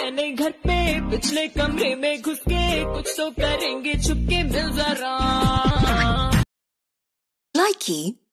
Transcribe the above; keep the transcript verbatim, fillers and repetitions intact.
मैंने घर पे पिछले कमरे में घुस के कुछ तो करेंगे छुपके मिल जरा। Likey